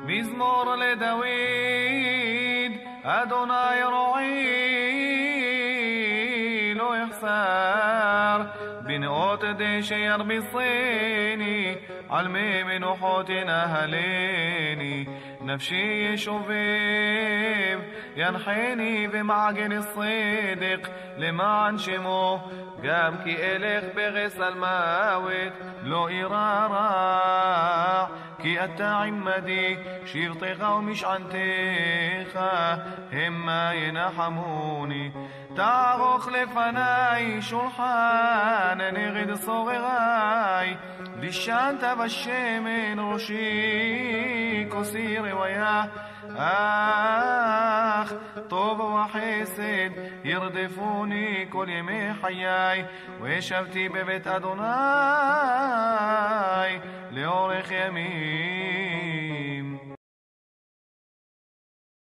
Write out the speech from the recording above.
מזמור לדוד, אדוני רועי לא יחסר, בנאות דשא ירביצני, על מי מנוחות ינהלני. נפשי ישובב, ינחני במעגן הצדק, למען שמו. גם כי אלך בגס על מוות, לא אירא רע, כי אתה עמדי, שבטך ומשענתך, המה ינחמוני. תערוך לפני שולחן נגד צורריי, וישנת בשמן ראשי, כוסי רוויה. אך טוב וחסד ירדפוני כל ימי חיי, וישבתי בבית אדוני לאורך ימים.